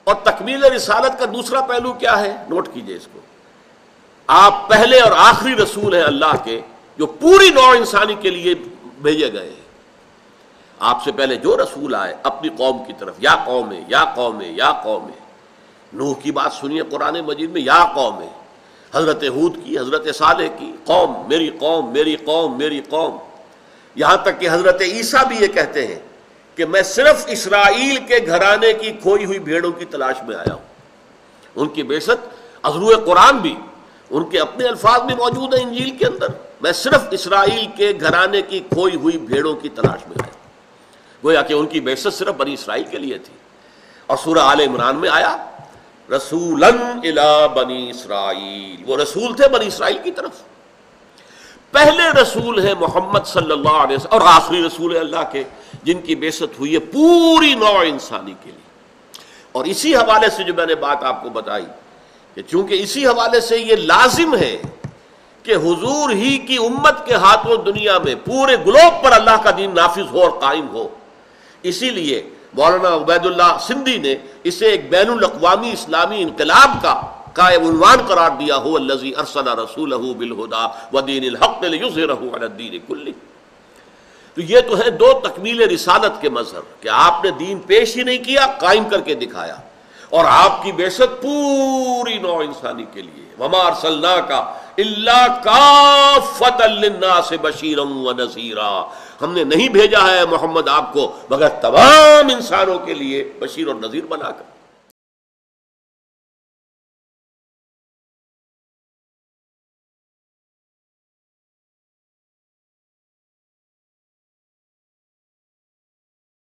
اور تکمیل رسالت کا دوسرا پہلو کیا ہے؟ نوٹ کیجئے اس کو، آپ پہلے اور آخری رسول ہیں اللہ کے جو پوری نوع انسانی کے لیے بھیجے گئے ہیں۔ آپ سے پہلے جو رسول آئے اپنی قوم کی طرف، یا قوم ہے یا قوم ہے یا قوم ہے۔ نوح کی بات سنیے قرآن مجید میں، یا قوم ہے۔ حضرت ہود کی، حضرت صالح کی، قوم میری قوم میری قوم میری قوم۔ یہاں تک کہ حضرت عیسیٰ بھی یہ کہتے ہیں کہ میں صرف اسرائیل کے گھرانے کی کھوئی ہوئی بھیڑوں کی تلاش میں آیا ہوں۔ ان کی بعثت ازروع قرآن بھی ان کے اپنے الفاظ میں موجود ہیں انجیل کے اندر، میں صرف اسرائیل کے گھرانے کی کھوئی ہوئی بھیڑوں کی تلاش میں آیا۔ گویا کہ ان کی بعثت صرف بنی اسرائیل کے لیے تھی۔ اور سورہ آل عمران میں آیا رسولاً الی بنی اسرائیل، وہ رسول تھے بنی اسرائیل کی طرف۔ پہلے رسول ہیں محمد صلی اللہ علیہ وسلم، اور آخری رسول ہیں اللہ کے جن کی بعثت ہوئی ہے پوری نوع انسانی کے لیے۔ اور اسی حوالے سے جو میں نے بات آپ کو بتائی کہ چونکہ اسی حوالے سے یہ لازم ہے کہ حضور ہی کی امت کے ہاتھوں دنیا میں پورے گلوب پر اللہ کا دین نافذ ہو اور قائم ہو، اسی لیے مولانا عبید اللہ سندھی نے اسے ایک بین الاقوامی اسلامی انقلاب کا عنوان قرار دیا، هو الذی ارسل رسولہ بالہدی ودین الحق لیظہرہ علی الدین کلہ۔ تو یہ تو ہے دو تکمیل رسالت کے مظہر کہ آپ نے دین پیش ہی نہیں کیا، قائم کر کے دکھایا، اور آپ کی بعثت پوری نوع انسانی کے لیے، وما ارسلناک الا کافۃ للناس بشیرا ونذیرا، ہم نے نہیں بھیجا ہے محمد آپ کو مگر تمام انسانوں کے لیے بشیر اور نذیر بنا کر۔